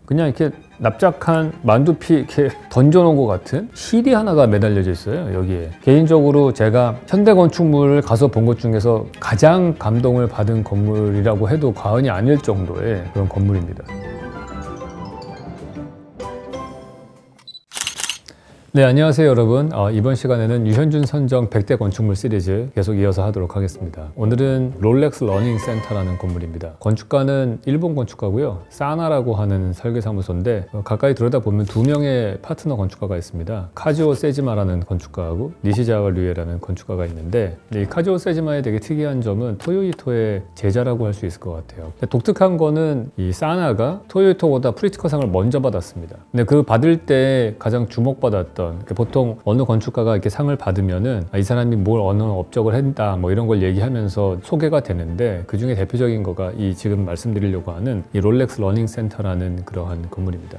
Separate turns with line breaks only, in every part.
그냥 이렇게 납작한 만두피 이렇게 던져놓은 것 같은 실이 하나가 매달려져 있어요, 여기에. 개인적으로 제가 현대 건축물을 가서 본 것 중에서 가장 감동을 받은 건물이라고 해도 과언이 아닐 정도의 그런 건물입니다. 네, 안녕하세요 여러분. 이번 시간에는 유현준 선정 100대 건축물 시리즈 계속 이어서 하도록 하겠습니다. 오늘은 롤렉스 러닝 센터라는 건물입니다. 건축가는 일본 건축가고요, 사나라고 하는 설계사무소인데 가까이 들여다보면 두 명의 파트너 건축가가 있습니다. 카즈오 세지마라는 건축가하고 니시자와 류에라는 건축가가 있는데, 이 카즈오 세지마의 되게 특이한 점은 토요이토의 제자라고 할 수 있을 것 같아요. 독특한 거는 이 사나가 토요이토보다 프리츠커상을 먼저 받았습니다. 근데 그 받을 때 가장 주목받았던, 보통 어느 건축가가 이렇게 상을 받으면은 이 사람이 뭘 어느 업적을 했다 뭐 이런 걸 얘기하면서 소개가 되는데, 그 중에 대표적인 거가 이 지금 말씀드리려고 하는 이 롤렉스 러닝 센터라는 그러한 건물입니다.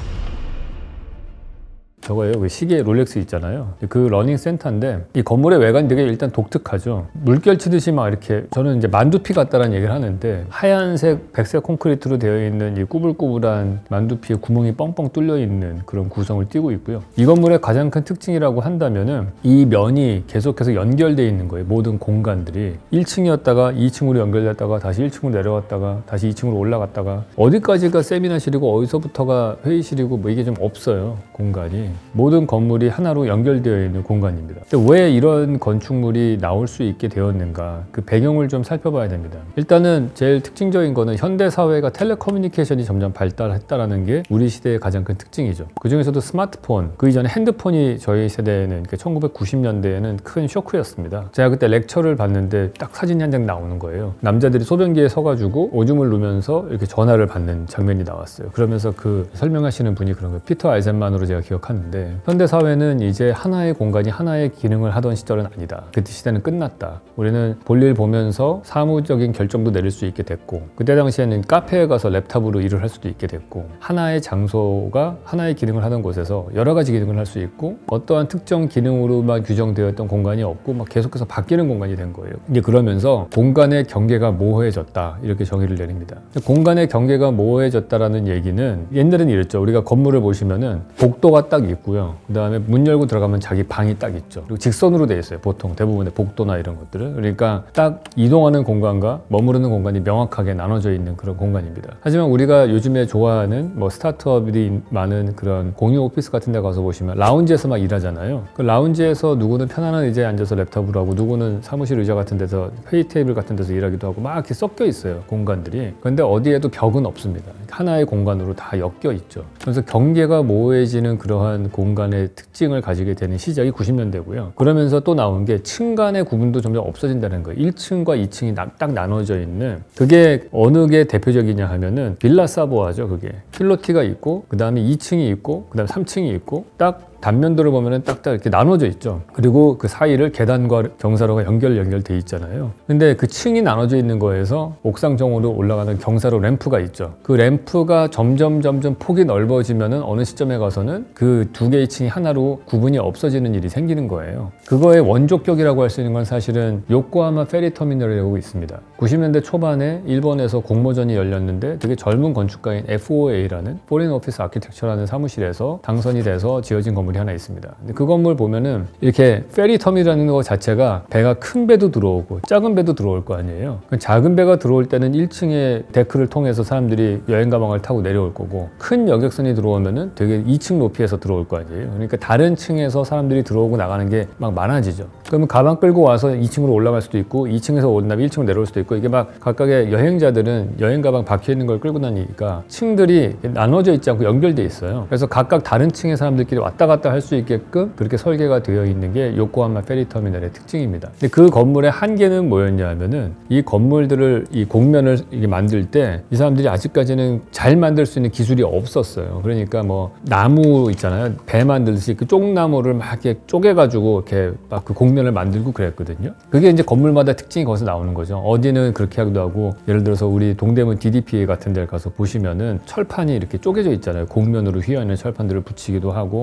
저거예요. 그 시계 롤렉스 있잖아요. 그 러닝 센터인데 이 건물의 외관이 되게 일단 독특하죠. 물결 치듯이 막 이렇게, 저는 이제 만두피 같다라는 얘기를 하는데, 하얀색 백색 콘크리트로 되어 있는 이 꾸불꾸불한 만두피에 구멍이 뻥뻥 뚫려 있는 그런 구성을 띠고 있고요. 이 건물의 가장 큰 특징이라고 한다면은 이 면이 계속해서 연결되어 있는 거예요. 모든 공간들이 1층이었다가 2층으로 연결됐다가 다시 1층으로 내려갔다가 다시 2층으로 올라갔다가, 어디까지가 세미나실이고 어디서부터가 회의실이고 뭐 이게 좀 없어요, 공간이. 모든 건물이 하나로 연결되어 있는 공간입니다. 근데 왜 이런 건축물이 나올 수 있게 되었는가, 그 배경을 좀 살펴봐야 됩니다. 일단은 제일 특징적인 거는 현대사회가 텔레커뮤니케이션이 점점 발달했다는 게 우리 시대의 가장 큰 특징이죠. 그 중에서도 스마트폰, 그 이전에 핸드폰이 저희 세대에는, 그러니까 1990년대에는 큰 쇼크였습니다. 제가 그때 렉처를 봤는데 딱 사진이 한 장 나오는 거예요. 남자들이 소변기에 서가지고 오줌을 누면서 이렇게 전화를 받는 장면이 나왔어요. 그러면서 그 설명하시는 분이 그런 거예요. 피터 아이젠만으로 제가 기억하는데, 현대사회는 이제 하나의 공간이 하나의 기능을 하던 시절은 아니다. 그 시대는 끝났다. 우리는 볼일 보면서 사무적인 결정도 내릴 수 있게 됐고, 그때 당시에는 카페에 가서 랩탑으로 일을 할 수도 있게 됐고, 하나의 장소가 하나의 기능을 하던 곳에서 여러 가지 기능을 할 수 있고, 어떠한 특정 기능으로만 규정되었던 공간이 없고 막 계속해서 바뀌는 공간이 된 거예요. 이제 그러면서 공간의 경계가 모호해졌다, 이렇게 정의를 내립니다. 공간의 경계가 모호해졌다라는 얘기는, 옛날에는 이랬죠. 우리가 건물을 보시면은 복도가 딱 있고요, 그 다음에 문 열고 들어가면 자기 방이 딱 있죠. 그리고 직선으로 돼 있어요, 보통 대부분의 복도나 이런 것들은. 그러니까 딱 이동하는 공간과 머무르는 공간이 명확하게 나눠져 있는 그런 공간입니다. 하지만 우리가 요즘에 좋아하는 뭐 스타트업이 많은 그런 공유 오피스 같은 데 가서 보시면 라운지에서 막 일하잖아요. 그 라운지에서 누구는 편안한 의자에 앉아서 랩탑으로 하고, 누구는 사무실 의자 같은 데서 회의 테이블 같은 데서 일하기도 하고, 막 이렇게 섞여 있어요, 공간들이. 그런데 어디에도 벽은 없습니다. 하나의 공간으로 다 엮여 있죠. 그래서 경계가 모호해지는 그러한 공간의 특징을 가지게 되는 시작이 90년대고요. 그러면서 또 나온 게 층 간의 구분도 점점 없어진다는 거예요. 1층과 2층이 딱 나눠져 있는, 그게 어느 게 대표적이냐 하면은 빌라 사보아죠. 그게 필로티가 있고, 그 다음에 2층이 있고, 그 다음에 3층이 있고, 딱 단면도를 보면은 딱딱 이렇게 나눠져 있죠. 그리고 그 사이를 계단과 경사로가 연결돼 있잖아요. 근데 그 층이 나눠져 있는 거에서 옥상정으로 올라가는 경사로 램프가 있죠. 그 램프가 점점 폭이 넓어지면은 어느 시점에 가서는 그 두 개의 층이 하나로 구분이 없어지는 일이 생기는 거예요. 그거의 원조격이라고 할 수 있는 건 사실은 요코하마 페리터미널이라고 있습니다. 90년대 초반에 일본에서 공모전이 열렸는데, 되게 젊은 건축가인 FOA라는 포린 오피스 아키텍처라는 사무실에서 당선이 돼서 지어진 건물이 하나 있습니다. 근데 그 건물 보면은 이렇게 페리터미라는 거 자체가 배가 큰 배도 들어오고 작은 배도 들어올 거 아니에요. 작은 배가 들어올 때는 1층의 데크를 통해서 사람들이 여행 가방을 타고 내려올 거고, 큰 여객선이 들어오면은 되게 2층 높이에서 들어올 거 아니에요. 그러니까 다른 층에서 사람들이 들어오고 나가는 게 막 많아지죠. 그러면 가방 끌고 와서 2층으로 올라갈 수도 있고, 2층에서 온 다음에 1층으로 내려올 수도 있고, 이게 막 각각의 여행자들은 여행 가방 박혀 있는 걸 끌고 다니니까 층들이 나눠져 있지 않고 연결돼 있어요. 그래서 각각 다른 층의 사람들끼리 왔다 갔다 할 수 있게끔 그렇게 설계가 되어 있는 게 요코하마 페리터미널의 특징입니다. 근데 그 건물의 한계는 뭐였냐 하면은, 이 건물들을, 이 곡면을 이게 만들 때 이 사람들이 아직까지는 잘 만들 수 있는 기술이 없었어요. 그러니까 뭐 나무 있잖아요, 배 만들듯이 그 쪽나무를 막 이렇게 쪼개가지고 이렇게 막 그 곡면을 만들고 그랬거든요. 그게 이제 건물마다 특징이 거기서 나오는 거죠. 어디는 그렇게 하기도 하고, 예를 들어서 우리 동대문 DDP 같은 데 가서 보시면은 철판이 이렇게 쪼개져 있잖아요. 곡면으로 휘어있는 철판들을 붙이기도 하고, 롤렉스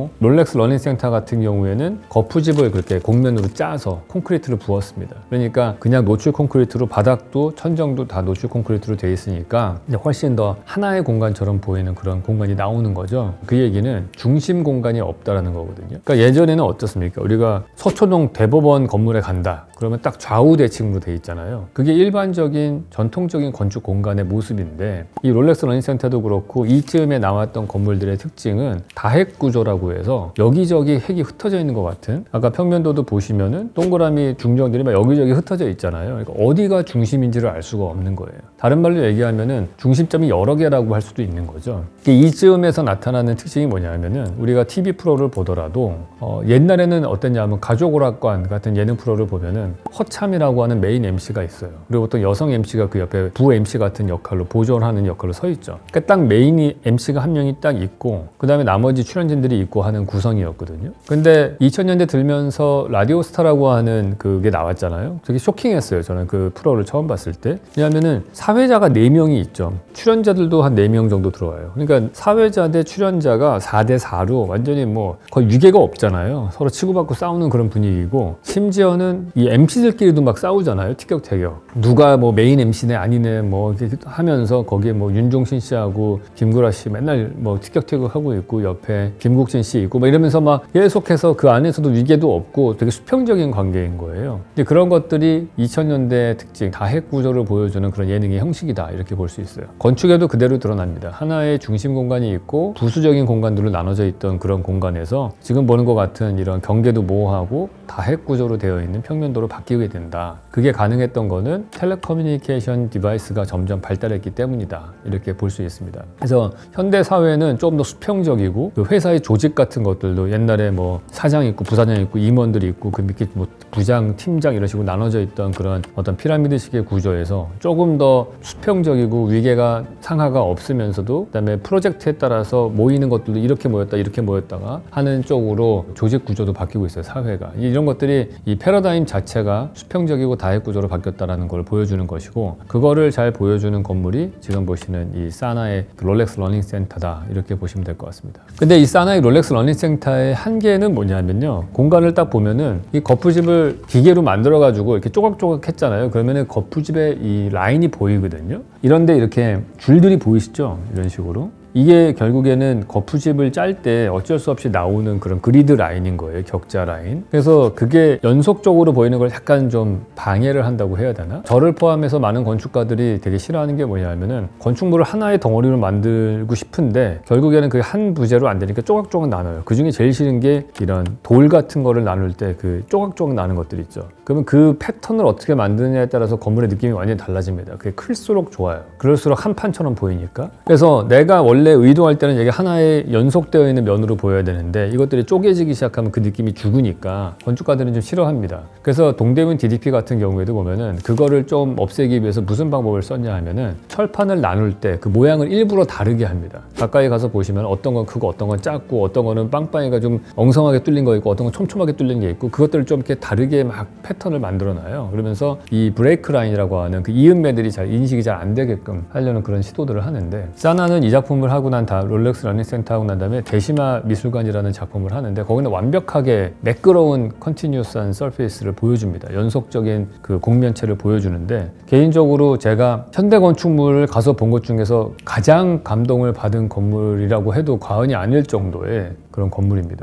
롤렉스 러닝센터 같은 경우에는 거푸집을 그렇게 곡면으로 짜서 콘크리트를 부었습니다. 그러니까 그냥 노출 콘크리트로 바닥도 천정도 다 노출 콘크리트로 되어 있으니까 이제 훨씬 더 하나의 공간처럼 보이는 그런 공간이 나오는 거죠. 그 얘기는 중심 공간이 없다라는 거거든요. 그러니까 예전에는 어떻습니까? 우리가 서초동 대법원 건물에 간다. 그러면 딱 좌우 대칭으로 돼 있잖아요. 그게 일반적인 전통적인 건축 공간의 모습인데 이 롤렉스 러닝센터도 그렇고 이쯤에 나왔던 건물들의 특징은 다핵 구조라고 해서 여기저기 핵이 흩어져 있는 것 같은, 아까 평면도도 보시면은 동그라미 중정들이 막 여기저기 흩어져 있잖아요. 그러니까 어디가 중심인지를 알 수가 없는 거예요. 다른 말로 얘기하면은 중심점이 여러 개라고 할 수도 있는 거죠. 이쯤에서 나타나는 특징이 뭐냐면은 우리가 TV 프로를 보더라도 옛날에는 어땠냐면 가족오락관 같은 예능 프로를 보면은 허참이라고 하는 메인 MC가 있어요. 그리고 보통 여성 MC가 그 옆에 부 MC 같은 역할로 보존하는 역할로 서 있죠. 그러니까 딱 메인 MC가 한 명이 딱 있고 그 다음에 나머지 출연진들이 있고 하는 구성이었거든요. 근데 2000년대 들면서 라디오스타라고 하는 그게 나왔잖아요. 되게 쇼킹했어요. 저는 그 프로를 처음 봤을 때. 왜냐하면은 사회자가 4명이 있죠. 출연자들도 한 4명 정도 들어와요. 그러니까 사회자 대 출연자가 4대 4로 완전히 뭐 거의 유괴가 없잖아요. 서로 치고받고 싸우는 그런 분위기고, 심지어는 이 MC들끼리도 막 싸우잖아요. 티격태격. 누가 뭐 메인 MC네 아니네 뭐 이렇게 하면서 거기에 뭐 윤종신 씨하고 김구라 씨 맨날 뭐 티격태격하고 있고 옆에 김국진 씨 있고 막 이러면서 막 계속해서 그 안에서도 위계도 없고 되게 수평적인 관계인 거예요. 근데 그런 것들이 2000년대 특징, 다핵 구조를 보여주는 그런 예능의 형식이다 이렇게 볼 수 있어요. 건축에도 그대로 드러납니다. 하나의 중심 공간이 있고 부수적인 공간들로 나눠져 있던 그런 공간에서 지금 보는 것 같은 이런 경계도 모호하고 다핵 구조로 되어 있는 평면도로 바뀌게 된다. 그게 가능했던 거는 텔레커뮤니케이션 디바이스가 점점 발달했기 때문이다 이렇게 볼 수 있습니다. 그래서 현대 사회는 좀 더 수평적이고 그 회사의 조직 같은 것들도 옛날에 뭐 사장 있고 부사장 있고 임원들이 있고 그 밑에 뭐 부장, 팀장 이런 식으로 나눠져 있던 그런 어떤 피라미드식의 구조에서 조금 더 수평적이고 위계가 상하가 없으면서도 그다음에 프로젝트에 따라서 모이는 것들도 이렇게 모였다 이렇게 모였다가 하는 쪽으로 조직 구조도 바뀌고 있어요. 사회가 이런 것들이 이 패러다임 자체가 수평적이고 다핵 구조로 바뀌었다는 걸 보여주는 것이고, 그거를 잘 보여주는 건물이 지금 보시는 이 사나의 롤렉스 러닝센터다 이렇게 보시면 될 것 같습니다. 근데 이 사나의 롤렉스 러닝센터의 한계는 뭐냐면요, 공간을 딱 보면은 이 거푸집을 기계로 만들어 가지고 이렇게 조각조각 했잖아요. 그러면은 거푸집의 이 라인이 보이거든요. 이런데 이렇게 줄들이 보이시죠? 이런 식으로. 이게 결국에는 거푸집을 짤 때 어쩔 수 없이 나오는 그런 그리드 라인인 거예요. 격자 라인. 그래서 그게 연속적으로 보이는 걸 약간 좀 방해를 한다고 해야 되나? 저를 포함해서 많은 건축가들이 되게 싫어하는 게 뭐냐면은 건축물을 하나의 덩어리로 만들고 싶은데 결국에는 그게 한 부재로 안 되니까 조각조각 나눠요. 그 중에 제일 싫은 게 이런 돌 같은 거를 나눌 때 그 조각조각 나는 것들 있죠. 그러면 그 패턴을 어떻게 만드느냐에 따라서 건물의 느낌이 완전히 달라집니다. 그게 클수록 좋아요. 그럴수록 한 판처럼 보이니까. 그래서 내가 원래 의도할 때는 이게 하나의 연속되어 있는 면으로 보여야 되는데 이것들이 쪼개지기 시작하면 그 느낌이 죽으니까 건축가들은 좀 싫어합니다. 그래서 동대문 DDP 같은 경우에도 보면은 그거를 좀 없애기 위해서 무슨 방법을 썼냐 하면은 철판을 나눌 때 그 모양을 일부러 다르게 합니다. 가까이 가서 보시면 어떤 건 크고 어떤 건 작고 어떤 거는 빵빵이가 좀 엉성하게 뚫린 거 있고 어떤 건 촘촘하게 뚫린 게 있고 그것들을 좀 이렇게 다르게 막 패턴을 만들어 놔요. 그러면서 이 브레이크 라인이라고 하는 그 이음매들이 잘 인식이 잘 안 되게끔 하려는 그런 시도들을 하는데, 사나는 이 작품을 하고 난 다음 롤렉스 러닝센터 하고 난 다음에 대시마 미술관이라는 작품을 하는데 거기는 완벽하게 매끄러운 컨티뉴어스한 서페이스를 보여줍니다. 연속적인 그 곡면체를 보여주는데, 개인적으로 제가 현대 건축물을 가서 본 것 중에서 가장 감동을 받은 건물이라고 해도 과언이 아닐 정도의 그런 건물입니다.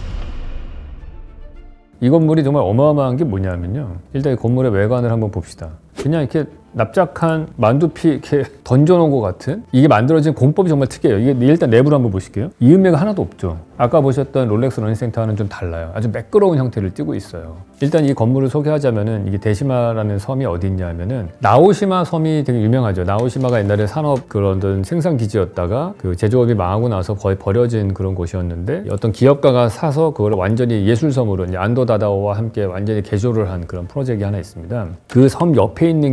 이 건물이 정말 어마어마한 게 뭐냐면요, 일단 이 건물의 외관을 한번 봅시다. 그냥 이렇게 납작한 만두피 이렇게 던져놓은 것 같은, 이게 만들어진 공법이 정말 특이해요. 이게 일단 내부를 한번 보실게요. 이음매가 하나도 없죠. 아까 보셨던 롤렉스 러닝센터와는 좀 달라요. 아주 매끄러운 형태를 띠고 있어요. 일단 이 건물을 소개하자면은 이게 대시마라는 섬이 어디 있냐 하면은 나오시마 섬이 되게 유명하죠. 나오시마가 옛날에 산업 그런 생산 기지였다가 그 제조업이 망하고 나서 거의 버려진 그런 곳이었는데 어떤 기업가가 사서 그걸 완전히 예술섬으로 이제 안도 다다오와 함께 완전히 개조를 한 그런 프로젝트가 하나 있습니다. 그 섬 옆에 있는 게 이제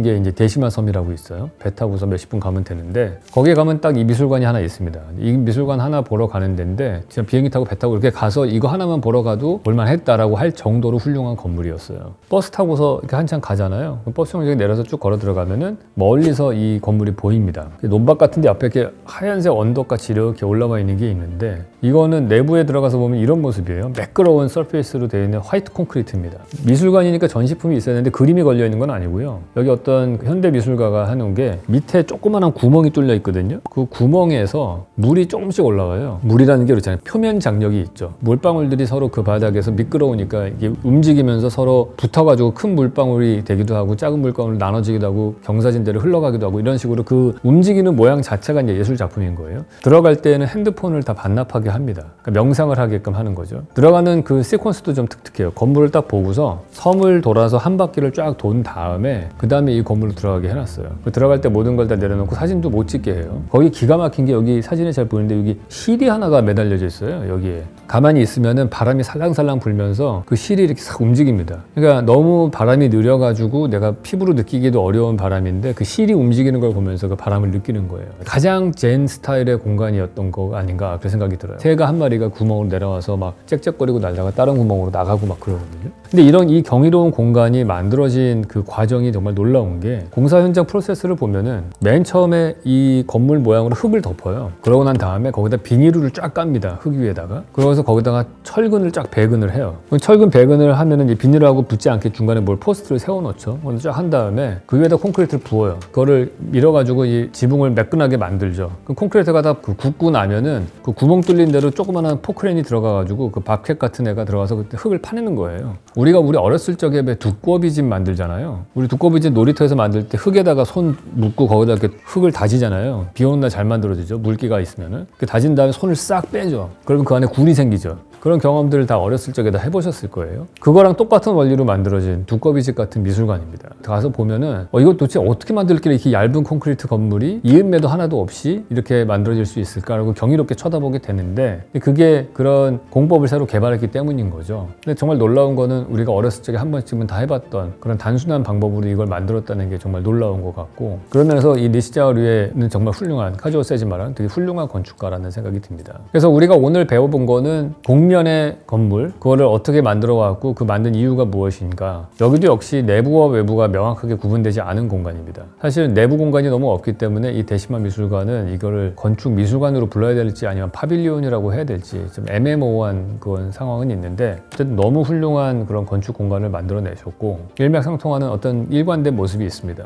대시마 섬이라고 있어요. 배 타고서 몇십 분 가면 되는데 거기에 가면 딱 이 미술관이 하나 있습니다. 이 미술관 하나 보러 가는 데인데 진짜 비행기 타고 배 타고 이렇게 가서 이거 하나만 보러 가도 볼만했다라고 할 정도로 훌륭한 건물이었어요. 버스 타고서 이렇게 한참 가잖아요. 버스 정류장에 내려서 쭉 걸어 들어가면은 멀리서 이 건물이 보입니다. 논밭 같은데 앞에 이렇게 하얀색 언덕같이 이렇게 올라와 있는 게 있는데 이거는 내부에 들어가서 보면 이런 모습이에요. 매끄러운 서페이스로 되어 있는 화이트 콘크리트입니다. 미술관이니까 전시품이 있어야 되는데 그림이 걸려 있는 건 아니고요. 여기 어떤 현대 미술가가 해놓은 게 밑에 조그마한 구멍이 뚫려 있거든요. 그 구멍에서 물이 조금씩 올라와요. 물이라는 게 그렇잖아요. 표면 장력이 있죠. 물방울들이 서로 그 바닥에서 미끄러우니까 이게 움직이면서 서로 붙어가지고 큰 물방울이 되기도 하고 작은 물방울로 나눠지기도 하고 경사진대로 흘러가기도 하고 이런 식으로 그 움직이는 모양 자체가 이제 예술 작품인 거예요. 들어갈 때는 핸드폰을 다 반납하게 합니다. 그러니까 명상을 하게끔 하는 거죠. 들어가는 그 시퀀스도 좀 특특해요. 건물을 딱 보고서 섬을 돌아서 한 바퀴를 쫙 돈 다음에 그 다음에 이 건물로 들어가게 해놨어요. 들어갈 때 모든 걸 다 내려놓고 사진도 못 찍게 해요. 거기 기가 막힌 게 여기 사진에 잘 보이는데 여기 실이 하나가 매달려져 있어요. 여기에 가만히 있으면은 바람이 살랑살랑 불면서 그 실이 이렇게 싹 움직입니다. 그러니까 너무 바람이 느려가지고 내가 피부로 느끼기도 어려운 바람인데 그 실이 움직이는 걸 보면서 그 바람을 느끼는 거예요. 가장 젠 스타일의 공간이었던 거 아닌가 그런 생각이 들어요. 새가 한 마리가 구멍으로 내려와서 막 짹짹거리고 날다가 다른 구멍으로 나가고 막 그러거든요. 근데 이런 이 경이로운 공간이 만들어진 그 과정이 정말 놀라운 게 공사 현장 프로세스를 보면은 맨 처음에 이 건물 모양으로 흙을 덮어요. 그러고 난 다음에 거기다 비닐을 쫙 깝니다. 흙 위에다가. 그러고서 거기다가 철근을 쫙 배근을 해요. 철근 배근을 하면은 이 비닐하고 붙지 않게 중간에 뭘 포스트를 세워놓죠. 그걸 쫙 한 다음에 그 위에다 콘크리트를 부어요. 그거를 밀어가지고 이 지붕을 매끈하게 만들죠. 그 콘크리트가 다 굽고 나면은 그 구멍 뚫린 대로 조그마한 포크레인이 들어가가지고 그 바켓 같은 애가 들어가서 그때 흙을 파내는 거예요. 우리 어렸을 적에 왜 두꺼비 집 만들잖아요. 우리 두꺼비 집 놀이터에서 만들 때 흙에다가 손 묻고 거기다 이렇게 흙을 다지잖아요. 비 오는 날 잘 만들어지죠. 물기가 있으면은. 다진 다음에 손을 싹 빼죠. 그러면 그 안에 굴이 생기죠. 그런 경험들을 다 어렸을 적에 다 해보셨을 거예요. 그거랑 똑같은 원리로 만들어진 두꺼비집 같은 미술관입니다. 가서 보면은 이거 도대체 어떻게 만들길래 이렇게 얇은 콘크리트 건물이 이음매도 하나도 없이 이렇게 만들어질 수 있을까라고 경이롭게 쳐다보게 되는데 그게 그런 공법을 새로 개발했기 때문인 거죠. 근데 정말 놀라운 거는 우리가 어렸을 적에 한 번쯤은 다 해봤던 그런 단순한 방법으로 이걸 만들었다는 게 정말 놀라운 것 같고 그러면서 이 니시자와 류에는 정말 훌륭한 카즈오 세지마라는 되게 훌륭한 건축가라는 생각이 듭니다. 그래서 우리가 오늘 배워본 거는 평면의 건물, 그거를 어떻게 만들어 왔고 그 만든 이유가 무엇인가. 여기도 역시 내부와 외부가 명확하게 구분되지 않은 공간입니다. 사실 내부 공간이 너무 없기 때문에 이 대시마 미술관은 이거를 건축 미술관으로 불러야 될지 아니면 파빌리온이라고 해야 될지 좀 애매모호한 그런 상황은 있는데 어쨌든 너무 훌륭한 그런 건축 공간을 만들어내셨고 일맥상통하는 어떤 일관된 모습이 있습니다.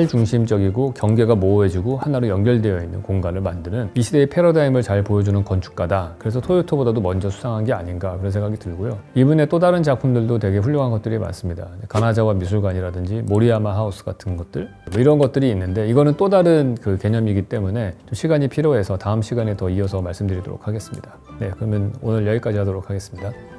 탈중심적이고 경계가 모호해지고 하나로 연결되어 있는 공간을 만드는 이 시대의 패러다임을 잘 보여주는 건축가다. 그래서 토요토보다도 먼저 수상한 게 아닌가 그런 생각이 들고요. 이분의 또 다른 작품들도 되게 훌륭한 것들이 많습니다. 가나자와 미술관이라든지 모리야마 하우스 같은 것들 뭐 이런 것들이 있는데 이거는 또 다른 그 개념이기 때문에 좀 시간이 필요해서 다음 시간에 더 이어서 말씀드리도록 하겠습니다. 네, 그러면 오늘 여기까지 하도록 하겠습니다.